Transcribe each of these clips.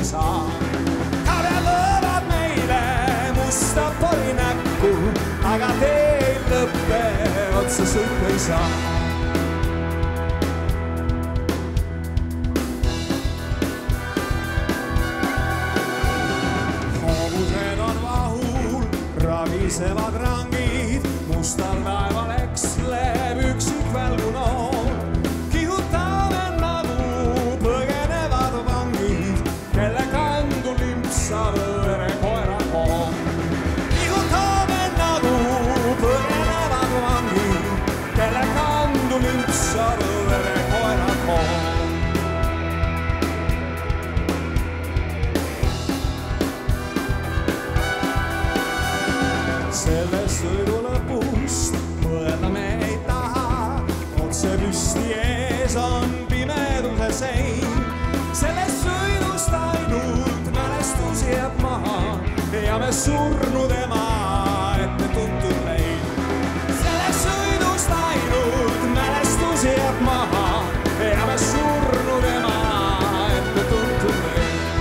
ei saa. Kabjad löövad meile musta pori näkku, aga teel lõppe otsa sõita ei saa. Hoobused on vahul, ragisevad rangid, mustal laeval eksleb üksik välgu noor. Kihutame nagu põgenevad vangid, kelle kandu limpsab õõre koera koom. Kihutame nagu põgenevad vangid, kelle kandu limpsab õõre koera koom. Sellest sõidu lõpust mõelda me ei taha, otse püsti ees on pimeduse sein. Sellest sõidust ainult mälestus jääb maha ja me surnud ema ette tuntud leid. Sellest sõidust ainult mälestus jääb maha ja me surnud ema ette tuntud leid.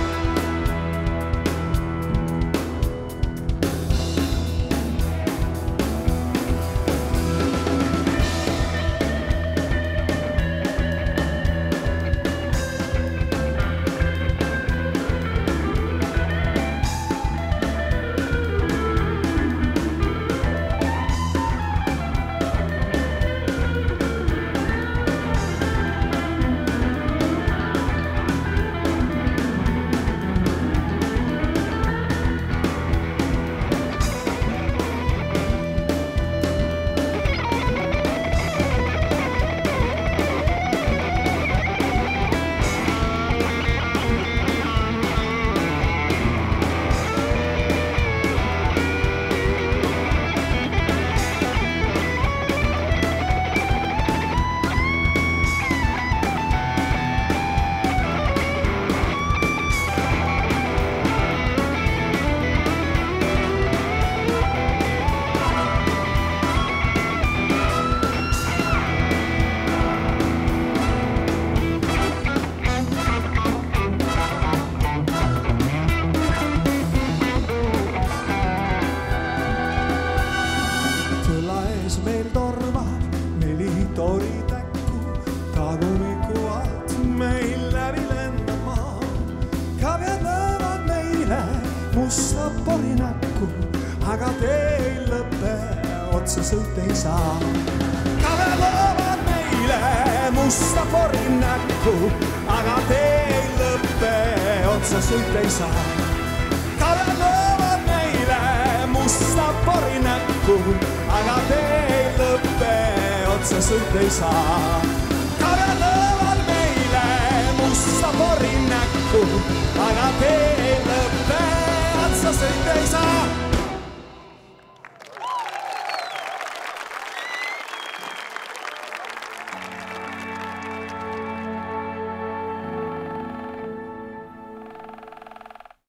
Meil tormab 4 toritäkku, tagumiku alt meil läbi lendab maa. Kabjad löövad meile musta pori näkku, aga teel lõppe otsa sõita ei saa. Kabjad löövad meile musta pori näkku, aga teel lõppe otsa sõita ei saa. Kabjad löövad meile musta pori näkku, aga teel lõppe otsa sõita ei saa. Kabjad löövad meile musta pori näkku, aga teel lõppe otsa sõita ei saa.